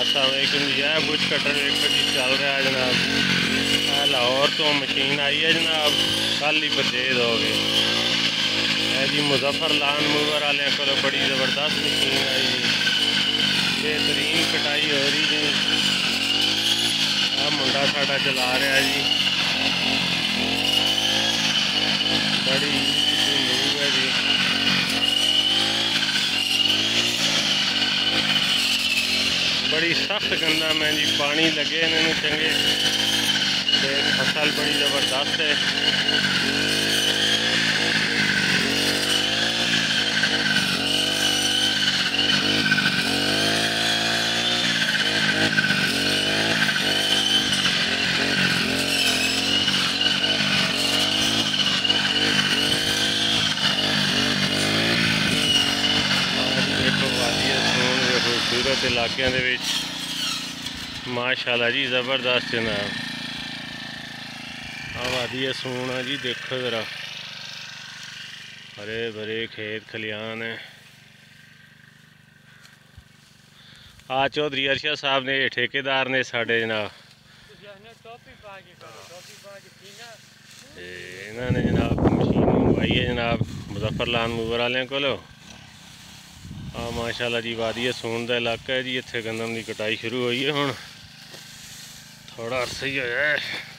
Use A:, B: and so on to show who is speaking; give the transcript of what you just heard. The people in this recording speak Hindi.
A: अस्सलामुअलैकुम जी। यह बुश कटर वेखो जी चल रहा है जनाब। लाहौर तो मशीन आई है जनाब, कल ही परचेज हो गए है जी। मुजफ्फर लान मूवर वाले को बड़ी ज़बरदस्त मशीन आई जी, बेहतरीन कटाई हो रही जी। मुंडा साडा चला रहा जी, बड़ी मूव है जी। बड़ी सख्त गंदा मैं जी, पानी लगे इन्होंने चंगे, फसल बड़ी ज़बरदस्त है। खूबसूरत इलाकों के माशाल्लाह जी, ज़बरदस्त जनाब आबादी है सोना जी। देखो ज़रा, हरे भरे खेत खलियान है। चौधरी अरशद साहब ने ठेकेदार ने साढ़े जनाब इन्होंने जनाब मशीन मंगवाई है जनाब मुजफ्फर लान मूवर वाले को। माशाल्लाह जी, वादी सून का इलाका है जी। इत्थे गंदम की कटाई शुरू हुई है, हुण थोड़ा अरसा ही होया है।